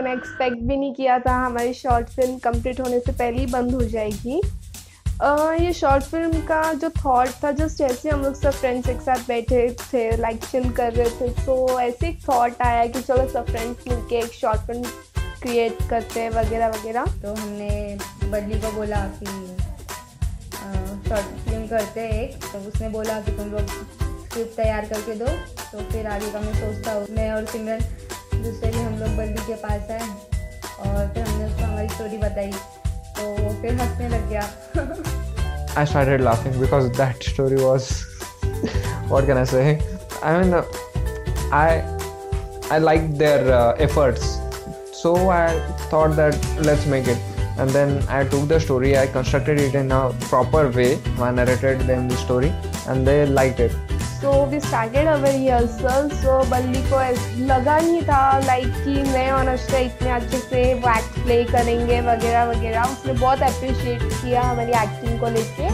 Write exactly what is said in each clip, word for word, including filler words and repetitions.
हमने एक्सपेक्ट भी नहीं किया था हमारी शॉर्ट फिल्म कंप्लीट होने से पहले ही बंद हो जाएगी। uh, ये शॉर्ट फिल्म का जो थॉट था, जस्ट ऐसे हम लोग सब फ्रेंड्स एक साथ बैठे थे, लाइक चिल कर रहे थे, तो ऐसे एक थॉट आया कि चलो सब फ्रेंड्स मिलके एक शॉर्ट फिल्म क्रिएट करते हैं वगैरह वगैरह। तो हमने बल्ली को बोला कि शॉर्ट फिल्म करते हैं एक, तो उसने बोला कि तुम लोग स्क्रिप्ट तैयार करके दो, तो फिर आगे का मैं सोचता हूँ। मैं और सिमरन दूसरे भी हम लोग बल्ली के पास आए और फिर हमने उसको हमारी स्टोरी बताई, तो वो फिर हंसने लग गया। I started laughing because that story was, what can I say? I mean, uh, I I liked their uh, efforts, so I thought that let's make it. And then I took the story, I constructed it in a proper way. I narrated them the story, and they liked it. So we started our rehearsal. So बल्ली को लगा नहीं था like कि मैं और नashra इतने अच्छे से वो एक्ट प्ले करेंगे वगैरह वगैरह। उसने बहुत अप्रिशिएट किया हमारी एक्टिंग को लेके।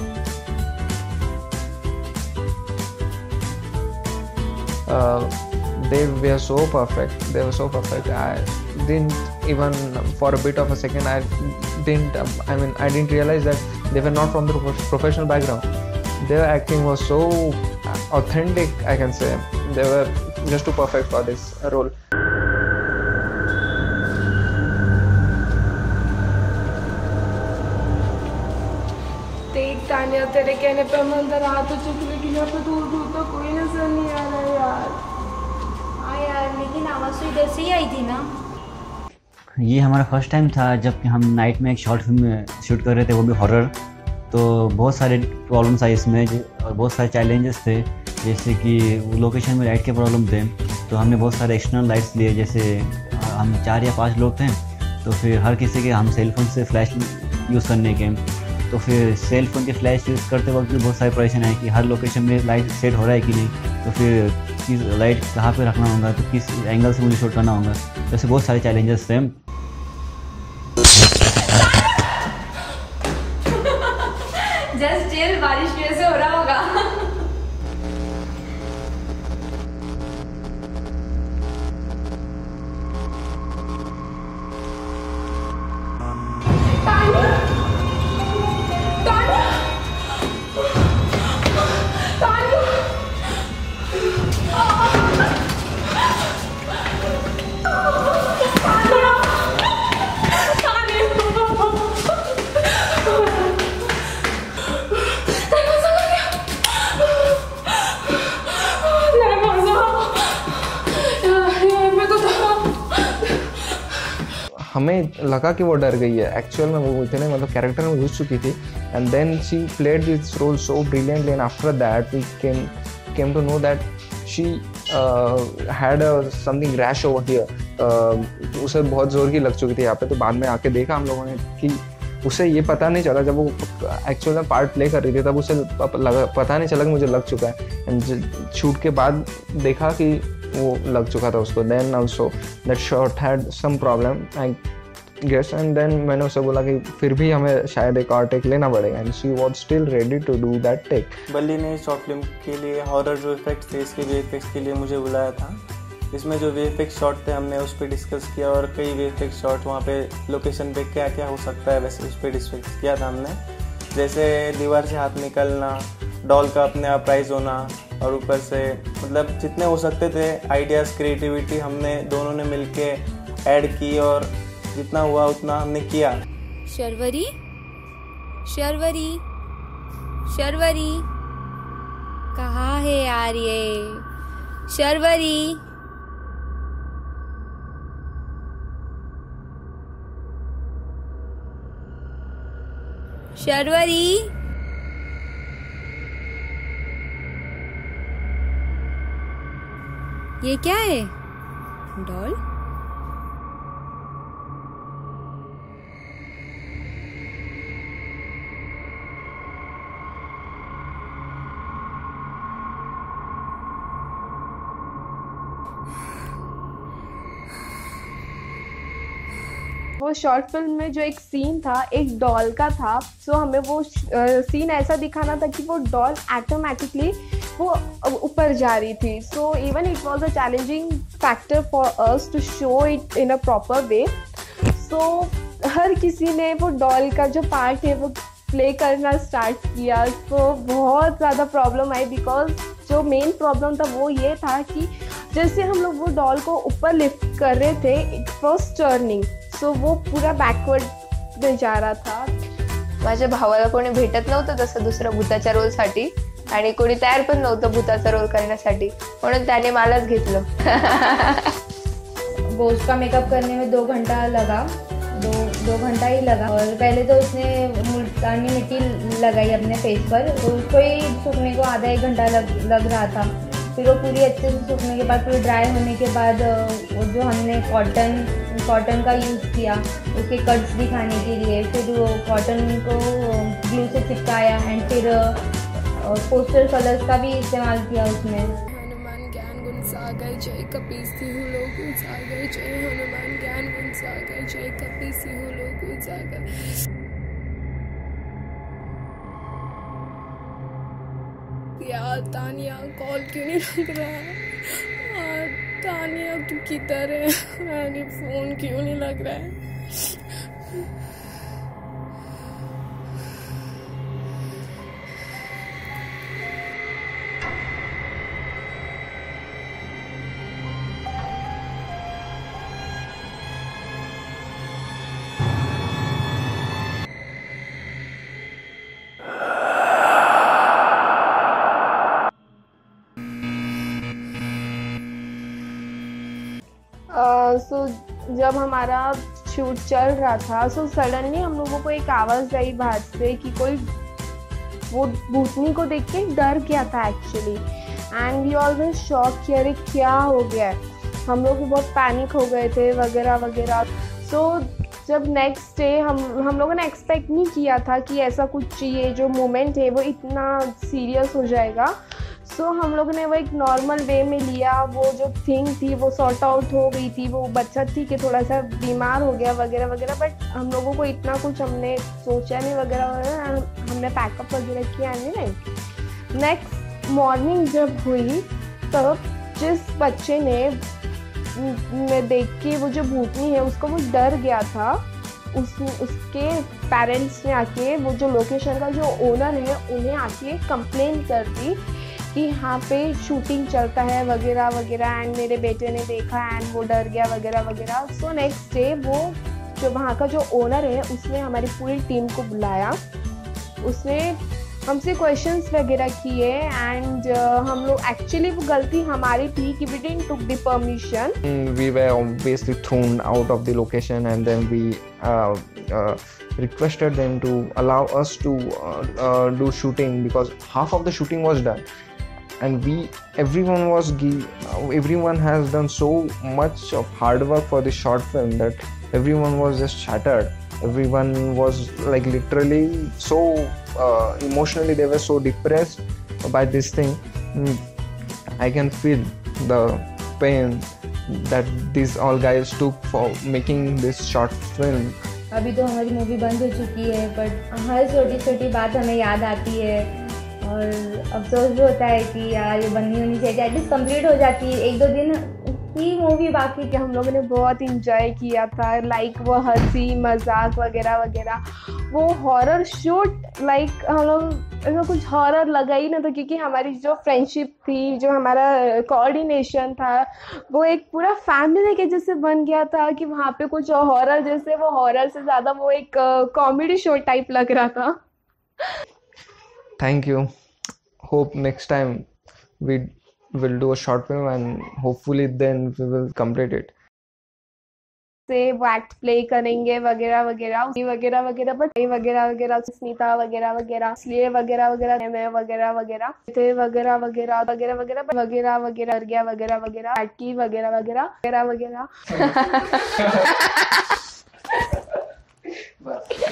Uh, they were so perfect. They were so perfect. I didn't even for a bit of a second. I didn't. Um, I mean, I didn't realize that they were not from the professional background. Their acting was so authentic, I can say. They were just too perfect for this role. देख तानिया, तेरे कहने पे हम अंदर आ तो चुके, लेकिन यहाँ पे दूर दूर तक कोई नजर नहीं आ रहा यार। हाँ यार, लेकिन आवाज़ तो इधर से ही आई थी ना। ये हमारा फर्स्ट टाइम था जब कि हम नाइट में एक शॉर्ट फिल्म शूट कर रहे थे, वो भी हॉरर। तो बहुत सारे प्रॉब्लम्स आए इसमें और बहुत सारे चैलेंजेस थे, जैसे कि लोकेशन में लाइट के प्रॉब्लम थे। तो हमने बहुत सारे एक्सटर्नल लाइट्स लिए, जैसे हम चार या पांच लोग थे, तो फिर हर किसी के हम सेल फोन से फ्लैश यूज़ करने के। तो फिर सेल फोन के फ्लैश यूज़ करते वक्त भी बहुत सारी परेशानी आई कि हर लोकेशन में लाइट सेट हो रहा है कि नहीं, तो फिर किस लाइट कहाँ पे रखना होगा, तो किस एंगल से मुझे शूट करना होगा। तो ऐसे बहुत सारे चैलेंजेस थे। जस्ट चिल, बारिश कैसे हो रहा होगा। हमें लगा कि वो डर गई है, एक्चुअल में वो इतने मतलब कैरेक्टर में घुस चुकी थी। And then she played this role so brilliantly, and after that we came came to know that she had something rash over here. उसे बहुत ज़ोर की लग चुकी थी यहाँ पे। तो बाद में आके देखा हम लोगों ने कि उसे ये पता नहीं चला, जब वो एक्चुअल में पार्ट प्ले कर रही थी तब उसे लगा, पता नहीं चला कि मुझे लग चुका है। एंड शूट के बाद देखा कि वो लग चुका था उसको। Then also that shot had some problem I guess, and then मैंने उसे बोला कि फिर भी हमें शायद एक और टेक लेना पड़ेगा, and she was still ready to do that take. Balli ने शॉर्ट फिल्म के लिए हॉरर जो इफेक्ट्स थे, इसके वी एफ एक्स के लिए मुझे बुलाया था। इसमें जो वी एफ एक्स शॉट थे हमने उस पर डिस्कस किया, और कई वी एफ एक्स शॉट वहाँ पे लोकेशन पे क्या क्या हो सकता है वैसे उस पर डिस्कस किया था हमने। जैसे दीवार से हाथ निकलना, डॉल का अपने आप राइज होना, और ऊपर से मतलब जितने हो सकते थे आइडियाज़, क्रिएटिविटी हमने दोनों ने मिलके ऐड की, और जितना हुआ उतना हमने किया। शर्वरी शर्वरी शर्वरी कहाँ है यार ये शर्वरी? शर्वरी ये क्या है? डॉल? वो शॉर्ट फिल्म में जो एक सीन था एक डॉल का था, सो हमें वो सीन ऐसा दिखाना था कि वो डॉल ऑटोमेटिकली वो ऊपर जा रही थी. So even it was a challenging factor for us to show it in a proper way. So हर किसी ने वो डॉल का जो पार्ट है वो प्ले करना स्टार्ट किया. तो बहुत ज़्यादा प्रॉब्लम आई, बिकॉज जो मेन प्रॉब्लम था वो ये था कि जैसे हम लोग वो डॉल को ऊपर लिफ्ट कर रहे थे, इट वॉज टर्निंग. सो वो पूरा बॅकवर्ड में जा रहा था. माझ्या भावाला कोणी भेटत नव्हतं तसं दुसरं भूताच्या रोलसाठी, आणि कोणी तयार पण नव्हतं भूताचा रोल करण्यासाठी, म्हणून त्याने मलाच घेतलं. घोस्ट का मेकअप करने में दो घंटा लगा, दो दो घंटा ही लगा. और पहले तो उसने मुल्तानी मिट्टी लगाई अपने फेस पर, उसको ही सूखने को आधा एक घंटा लग लग रहा था. फिर वो पूरी अच्छे से सूखने के बाद, पूरी ड्राई होने के बाद वो जो हमने कॉटन कॉटन का यूज़ किया उसके कट्स दिखाने के लिए, फिर वो कॉटन को ग्लू से चिपकाया एंड फिर पोस्टर कलर्स का भी इस्तेमाल किया उसमें. हनुमान ज्ञान गुण सागर जय कपीसी हूँ लोग सागर जय, हनुमान ज्ञान गुण सागर जय कपीसी हूँ लोग सागर. यार तानिया कॉल क्यों नहीं लग रहा है? यार तानिया तू किधर है? मेरी फोन क्यों नहीं लग रहा है? सो uh, so, जब हमारा शूट चल रहा था, सो so सडनली हम लोगों को एक आवाज़ आई बाहर से कि कोई वो भूतनी को देख के डर गया था actually. And we all were shock कि अरे क्या हो गया है. हम लोग भी बहुत पैनिक हो गए थे वगैरह वगैरह. सो so, जब नेक्स्ट डे हम हम लोगों ने एक्सपेक्ट नहीं किया था कि ऐसा कुछ, ये जो मोमेंट है वो इतना सीरियस हो जाएगा. सो so, हम लोगों ने वो एक नॉर्मल वे में लिया. वो जो थिंग थी वो सॉर्ट आउट हो गई थी. वो बच्चा थी कि थोड़ा सा बीमार हो गया वगैरह वगैरह, बट हम लोगों को इतना कुछ हमने सोचा नहीं वगैरह वगैरह. हमने पैकअप वगैरह किया नहीं. नेक्स्ट मॉर्निंग जब हुई तब जिस बच्चे ने मैं देख के वो जो भूतनी है उसको वो डर गया था, उस उसके पेरेंट्स ने आके, वो जो लोकेशन का जो ओनर है उन्हें आके कंप्लेन कर दी कि यहाँ पे शूटिंग चलता है वगैरह वगैरह. एंड मेरे बेटे ने देखा एंड वो डर गया वगैरह वगैरह. सो नेक्स्ट डे वो जो वहाँ का जो ओनर है उसने हमारी पूरी टीम को बुलाया. उसने हमसे क्वेश्चंस वगैरह किए एंड uh, हम लोग एक्चुअली वो गलती हमारी थी कि we didn't took the permission. We were obviously thrown out of the location and then we uh, uh, requested them to allow us to uh, uh, do shooting because half of the shooting was done. And we, everyone was, everyone has done so much of hard work for this short film that everyone was just shattered. Everyone was like literally so uh, emotionally, they were so depressed by this thing. I can feel the pain that these all guys took for making this short film. अभी तो हमारी movie बंद हो चुकी है, but हर छोटी छोटी बात हमें याद आती है और अफसोस भी होता है कि यार ये बननी होनी चाहिए. एटलीस्ट कंप्लीट हो जाती है. एक दो दिन की मूवी बाकी कि हम लोगों ने बहुत इंजॉय किया था. लाइक वो हंसी मजाक वगैरह वगैरह. वो हॉरर शूट लाइक हम लोग ऐसा कुछ हॉरर लगा ही ना था, क्योंकि हमारी जो फ्रेंडशिप थी, जो हमारा कोऑर्डिनेशन था, वो एक पूरा फैमिली के जैसे बन गया था कि वहाँ पे कुछ हॉरर जैसे, वो हॉरर से ज़्यादा वो एक कॉमेडी शो टाइप लग रहा था. Thank you. Hope next time we will do a short film and hopefully then we will complete it. से वो एक्ट प्ले करेंगे वगैरह वगैरह वगैरह वगैरह बट वगैरह वगैरह स्मिता वगैरह वगैरह इसलिए वगैरह वगैरह मैं वगैरह वगैरह थे वगैरह वगैरह वगैरह वगैरह वगैरह वगैरह गया वगैरह वगैरह अटकी वगैरह वगैरह वगैरह वगैरह